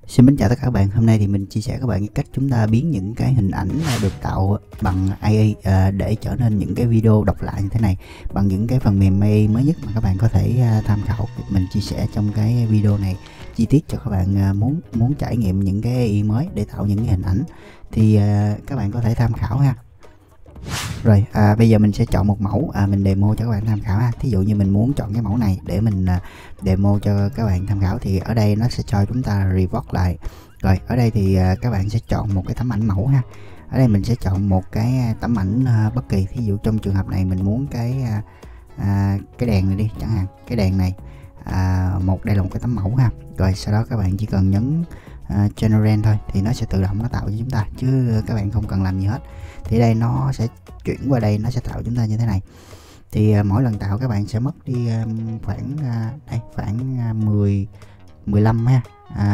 Xin mến chào tất cả các bạn. Hôm nay thì mình chia sẻ các bạn cái cách chúng ta biến những cái hình ảnh được tạo bằng AI để trở nên những cái video độc lạ như thế này bằng những cái phần mềm AI mới nhất mà các bạn có thể tham khảo. Mình chia sẻ trong cái video này chi tiết cho các bạn muốn trải nghiệm những cái AI mới để tạo những cái hình ảnh thì các bạn có thể tham khảo ha. Rồi bây giờ mình sẽ chọn một mẫu mình demo cho các bạn tham khảo ha. Thí dụ như mình muốn chọn cái mẫu này để mình demo cho các bạn tham khảo thì ở đây nó sẽ cho chúng ta revert lại. Rồi ở đây thì các bạn sẽ chọn một cái tấm ảnh mẫu ha. Ở đây mình sẽ chọn một cái tấm ảnh bất kỳ. Thí dụ trong trường hợp này mình muốn cái đèn này đi chẳng hạn, cái đèn này đây là một cái tấm mẫu ha. Rồi sau đó các bạn chỉ cần nhấn generate thôi thì nó sẽ tự động nó tạo cho chúng ta, chứ các bạn không cần làm gì hết. Thì đây nó sẽ chuyển qua đây, nó sẽ tạo chúng ta như thế này. Thì mỗi lần tạo các bạn sẽ mất đi khoảng 15 ha,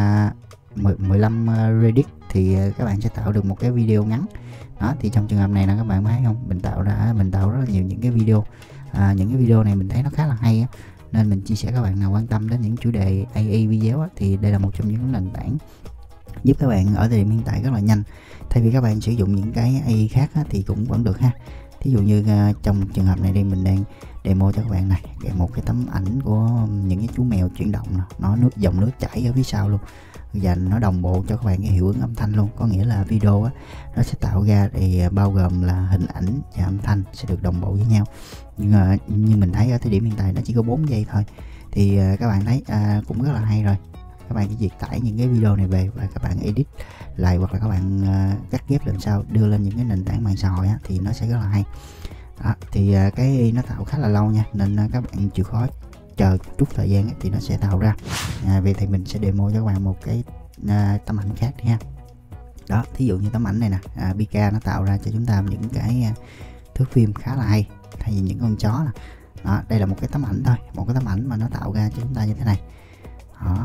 15 Reddit thì các bạn sẽ tạo được một cái video ngắn. Đó thì trong trường hợp này là các bạn thấy không, mình tạo rất là nhiều những cái video, những cái video này mình thấy nó khá là hay á, nên mình chia sẻ các bạn nào quan tâm đến những chủ đề AI video á, thì đây là một trong những nền tảng giúp các bạn ở thời điểm hiện tại rất là nhanh. Thay vì các bạn sử dụng những cái AI khác á, thì cũng vẫn được ha. Thí dụ như trong trường hợp này đây mình đang demo cho các bạn này một cái tấm ảnh của những cái chú mèo chuyển động nè, nó dòng nước chảy ở phía sau luôn, và nó đồng bộ cho các bạn cái hiệu ứng âm thanh luôn. Có nghĩa là video á, nó sẽ tạo ra thì bao gồm là hình ảnh và âm thanh sẽ được đồng bộ với nhau. Nhưng mà như mình thấy ở thời điểm hiện tại nó chỉ có 4 giây thôi, thì các bạn thấy cũng rất là hay rồi. Các bạn chỉ việc tải những cái video này về và các bạn edit lại, hoặc là các bạn cắt ghép làm sao đưa lên những cái nền tảng mạng xã hội á, thì nó sẽ rất là hay. Đó, thì cái nó tạo khá là lâu nha, nên các bạn chịu khó chờ chút thời gian ấy, thì nó sẽ tạo ra. Vậy thì mình sẽ demo cho các bạn một cái tấm ảnh khác đi ha. Đó, thí dụ như tấm ảnh này nè, Pika nó tạo ra cho chúng ta những cái thước phim khá là hay, thay vì những con chó nè. Đó, đây là một cái tấm ảnh thôi, một cái tấm ảnh mà nó tạo ra cho chúng ta như thế này. Đó.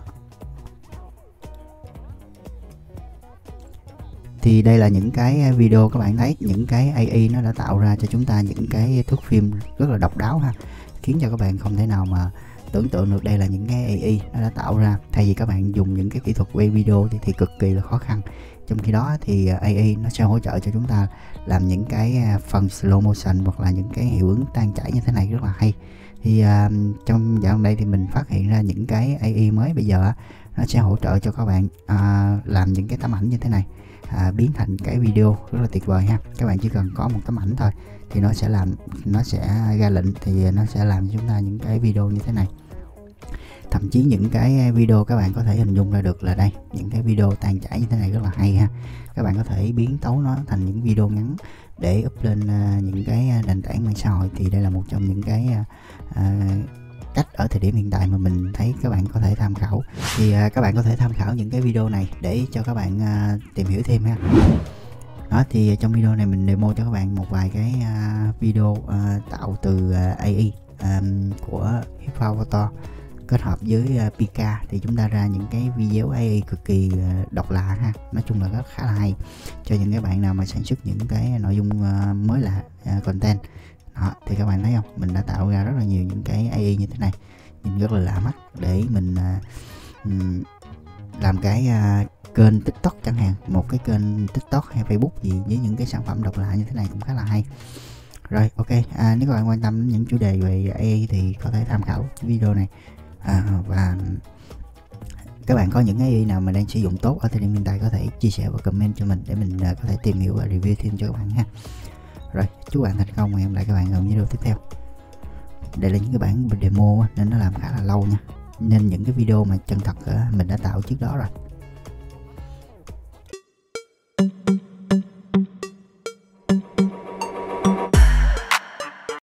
Thì đây là những cái video các bạn thấy, những cái AI nó đã tạo ra cho chúng ta những cái thước phim rất là độc đáo ha, khiến cho các bạn không thể nào mà tưởng tượng được đây là những cái AI nó đã tạo ra. Thay vì các bạn dùng những cái kỹ thuật quay video thì cực kỳ là khó khăn, trong khi đó thì AI nó sẽ hỗ trợ cho chúng ta làm những cái phần slow motion hoặc là những cái hiệu ứng tan chảy như thế này rất là hay. Thì trong dạo gần đây thì mình phát hiện ra những cái AI mới bây giờ nó sẽ hỗ trợ cho các bạn làm những cái tấm ảnh như thế này, biến thành cái video rất là tuyệt vời ha. Các bạn chỉ cần có một tấm ảnh thôi thì nó sẽ ra lệnh thì nó sẽ làm cho chúng ta những cái video như thế này. Thậm chí những cái video các bạn có thể hình dung ra được là đây, những cái video tan chảy như thế này rất là hay ha. Các bạn có thể biến tấu nó thành những video ngắn để up lên những cái nền tảng mạng xã hội. Thì đây là một trong những cái cách ở thời điểm hiện tại mà mình thấy các bạn có thể tham khảo. Thì các bạn có thể tham khảo những cái video này để cho các bạn tìm hiểu thêm ha. Đó thì trong video này mình demo cho các bạn một vài cái video tạo từ AI của Hippoauto kết hợp với Pika, thì chúng ta ra những cái video AI cực kỳ độc lạ ha. Nói chung là rất khá là hay cho những cái bạn nào mà sản xuất những cái nội dung mới lạ, content. Đó, thì các bạn thấy không, mình đã tạo ra rất là nhiều những cái AI như thế này, nhìn rất là lạ mắt, để mình làm cái kênh TikTok chẳng hạn, một cái kênh TikTok hay Facebook gì với những cái sản phẩm độc lạ như thế này cũng khá là hay. Rồi ok, nếu các bạn quan tâm đến những chủ đề về AI thì có thể tham khảo video này. Và các bạn có những cái AI nào mà đang sử dụng tốt ở thời điểm hiện tại có thể chia sẻ và comment cho mình để mình có thể tìm hiểu và review thêm cho các bạn ha. Rồi, chúc bạn thành công và hẹn gặp lại các bạn ở video tiếp theo. Đây là những cái bản demo nên nó làm khá là lâu nha, nên những cái video mà chân thật mình đã tạo trước đó rồi.